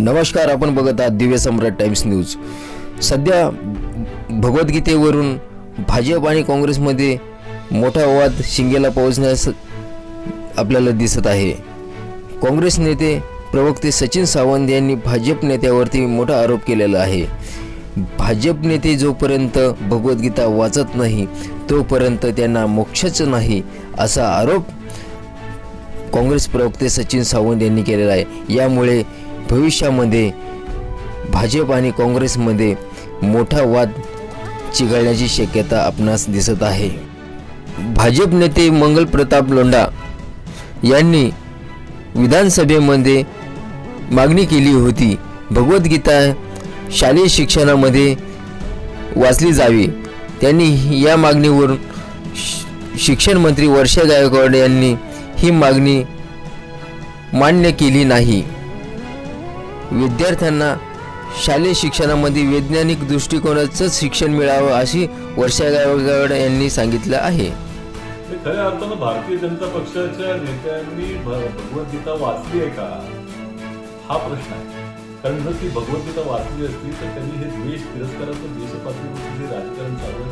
नमस्कार, आपण बघत आहात दिव्य सम्राट टाइम्स न्यूज। सध्या भगवद्गीतेवरून भाजप आणि काँग्रेसमध्ये मोठा वाद शिंगेला पोहोचण्यास आपल्याला दिसत आहे। काँग्रेस नेते प्रवक्ते सचिन सावंत यांनी भाजप नेत्यावरती मोठा आरोप केलेला आहे। भाजप नेते जोपर्यंत भगवद्गीता वाचत नाही तोपर्यंत त्यांना मोक्षच नाही असा आरोप काँग्रेस प्रवक्ते सचिन सावंत यांनी केलेला आहे। यामुळे भविष्यामध्ये भाजप आणि काँग्रेसमध्ये मोठा वाद चिघळण्याची शक्यता आपणास दिसत आहे। भाजप नेते मंगल प्रताप लोंढा यांनी विधानसभेमध्ये मागणी केली होती, भगवद्गीता शालेय शिक्षणामध्ये वाचली जावी। त्यांनी या मागणीवर शिक्षण मंत्री वर्षा गायकवाड यांनी ही मागणी मान्य केली नाही। विद्यार्थ्यांना शालेय शिक्षणामध्ये वैज्ञानिक दृष्टिकोनाचं शिक्षण मिळावं अशी वर्षा गायकवाड यांनी सांगितलं आहे। खऱ्या अर्थानं भारतीय जनता पक्षाच्या नेत्यांनी भगवद्गीता वाचली आहे का हा प्रश्न आहे। कारण जर ती भगवद्गीता वाचली असती तर त्यांनी हे द्वेष तिरस्काराचं देशपातळीवर जे राजकारण चालू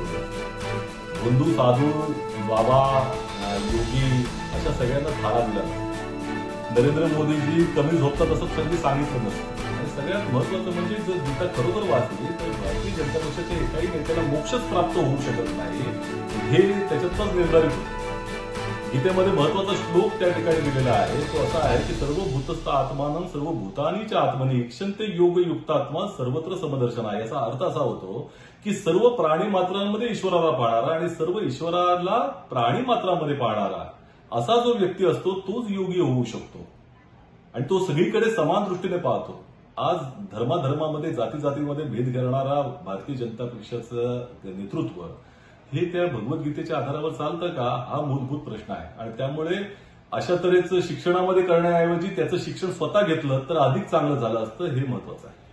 आहे बंधू साधू बाबा योगी अशा सगळ्यांना थारा दिला। नरेंद्र मोदीजी कमी झोपतात असं त्यांनी सांगितलं नसतं। आणि सगळ्यात महत्वाचं म्हणजे जर गीता खरोखर वाचली तर भारतीय जनता पक्षाच्या एकाही नेत्याला मोक्षच प्राप्त होऊ शकत नाही हे त्याच्यातच निर्धारित होतं। गीतेमध्ये महत्वाचा श्लोक त्या ठिकाणी दिलेला आहे, तो असा आहे की सर्व भूतस्थ आत्मानं सर्व भूतानीच्या आत्मनी ईक्षन्ते योग युक्तात्मा सर्वत्र समदर्शना। याचा अर्थ असा होतो की सर्व प्राणी मात्रांमध्ये ईश्वराला पाहणारा आणि सर्व ईश्वराला प्राणी मात्रांमध्ये पाहणारा असा जो व्यक्ती असतो तोच योगी होऊ शकतो आणि तो सगळीकडे समान दृष्टीने पाहतो। आज धर्माधर्मामध्ये जाती जातीमध्ये भेद करणारा भारतीय जनता पक्षाचं नेतृत्व हे त्या भगवद्गीतेच्या आधारावर चालतं का हा मूलभूत प्रश्न आहे। आणि त्यामुळे अशा तऱ्हेचं शिक्षणामध्ये करण्याऐवजी त्याचं शिक्षण स्वतः घेतलं तर अधिक चांगलं झालं असतं हे महत्वाचं आहे।